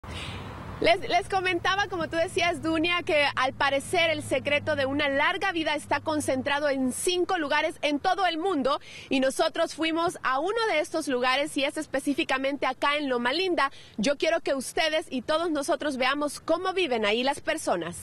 Les comentaba, como tú decías, Dunia, que al parecer el secreto de una larga vida está concentrado en 5 lugares en todo el mundo, y nosotros fuimos a uno de estos lugares, y es específicamente acá en Loma Linda. Yo quiero que ustedes y todos nosotros veamos cómo viven ahí las personas.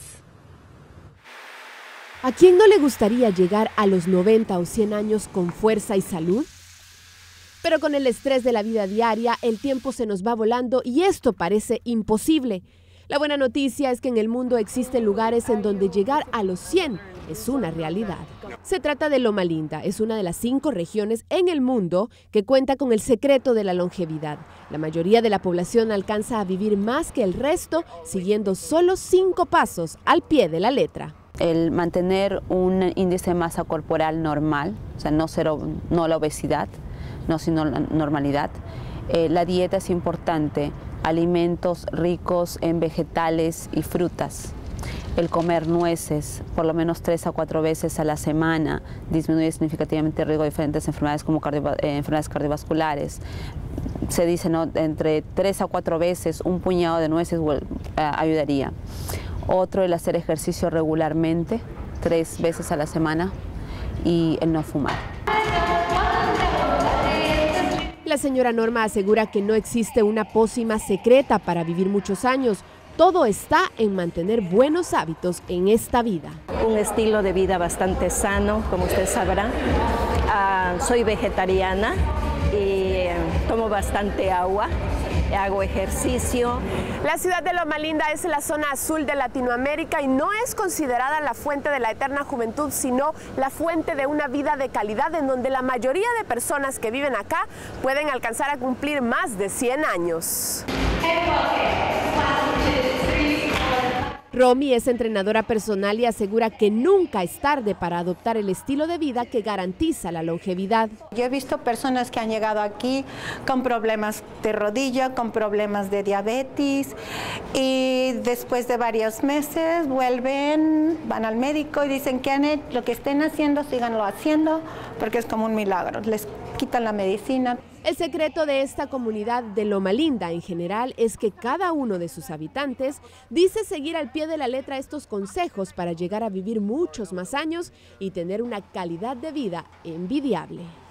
¿A quién no le gustaría llegar a los 90 o 100 años con fuerza y salud? Pero con el estrés de la vida diaria, el tiempo se nos va volando y esto parece imposible. La buena noticia es que en el mundo existen lugares en donde llegar a los 100 es una realidad. Se trata de Loma Linda, es una de las 5 regiones en el mundo que cuenta con el secreto de la longevidad. La mayoría de la población alcanza a vivir más que el resto, siguiendo solo 5 pasos al pie de la letra. El mantener un índice de masa corporal normal, o sea, no la obesidad, sino la normalidad. La dieta es importante, alimentos ricos en vegetales y frutas. El comer nueces por lo menos 3 a 4 veces a la semana disminuye significativamente el riesgo de diferentes enfermedades como enfermedades cardiovasculares. Se dice, ¿no?, entre 3 a 4 veces un puñado de nueces ayudaría. Otro, el hacer ejercicio regularmente, 3 veces a la semana, y el no fumar. La señora Norma asegura que no existe una pócima secreta para vivir muchos años. Todo está en mantener buenos hábitos en esta vida. Un estilo de vida bastante sano, como usted sabrá. Soy vegetariana y tomo bastante agua. Hago ejercicio. La ciudad de Loma Linda es la zona azul de Latinoamérica y no es considerada la fuente de la eterna juventud, sino la fuente de una vida de calidad en donde la mayoría de personas que viven acá pueden alcanzar a cumplir más de 100 años. Romy es entrenadora personal y asegura que nunca es tarde para adoptar el estilo de vida que garantiza la longevidad. Yo he visto personas que han llegado aquí con problemas de rodilla, con problemas de diabetes, y después de varios meses vuelven, van al médico y dicen que lo que estén haciendo, síganlo haciendo, porque es como un milagro. Les quitan la medicina. El secreto de esta comunidad de Loma Linda en general es que cada uno de sus habitantes dice seguir al pie de la letra estos consejos para llegar a vivir muchos más años y tener una calidad de vida envidiable.